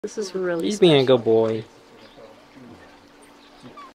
This is really He's being a special. good boy.